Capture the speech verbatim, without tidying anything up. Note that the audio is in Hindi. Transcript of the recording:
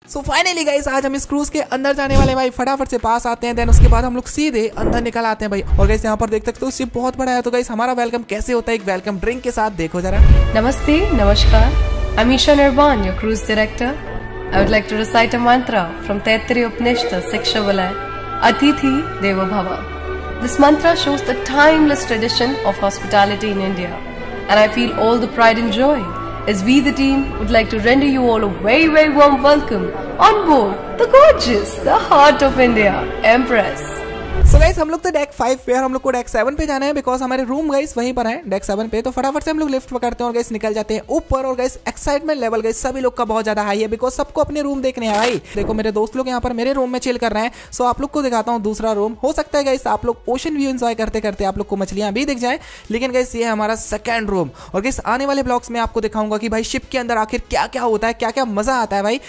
सो फाइनली गाइस आज हम इस क्रूज के अंदर जाने वाले भाई, फटाफट से पास आते हैं, देन उसके बाद हम लोग सीधे अंदर निकल आते हैं भाई। और गाइस यहाँ पर देख सकते हो शिप बहुत बड़ा है। तो गाइस हमारा वेलकम कैसे होता है एक वेलकम ड्रिंक के साथ, देखो जरा। Namaste, Namaskar. I'm Isha Nirban, your cruise director. I would like to recite a mantra from Taittiriya Upanishad, Siksha Valay, Atithi Devo Bhava. This mantra shows the timeless tradition of hospitality in India, and I feel all the pride and joy as we the team would like to render you all a very very warm welcome on board the gorgeous, the heart of India, Empress. So guys हम लोग तो डेक फाइव पे और हम लोग को डेक सेवन पे जाना है, बिकॉज हमारे रूम गाइस वहीं पर है डेक सेवन पे। तो फटाफट से हम लोग लिफ्ट पकड़ते हैं और गाइस निकल जाते हैं ऊपर। और गाइस एक्साइटमेंट लेवल गाइस सभी लोग का बहुत ज्यादा हाई है, बिकॉज सबको अपने रूम देखने हैं भाई। देखो मेरे दोस्त लोग यहाँ पर मेरे रूम में चिल कर रहे हैं। सो आप लोग को दिखाता हूँ दूसरा रूम। हो सकता है गाइस आप लोग ओशन व्यू एंजॉय करते करते आप लोग को मछलियां भी दिख जाए, लेकिन गाइस ये है हमारा सेकंड रूम। और गाइस आने वाले ब्लॉग्स में आपको दिखाऊंगा कि भाई शिप के अंदर आखिर क्या क्या होता है, क्या क्या मजा आता है भाई।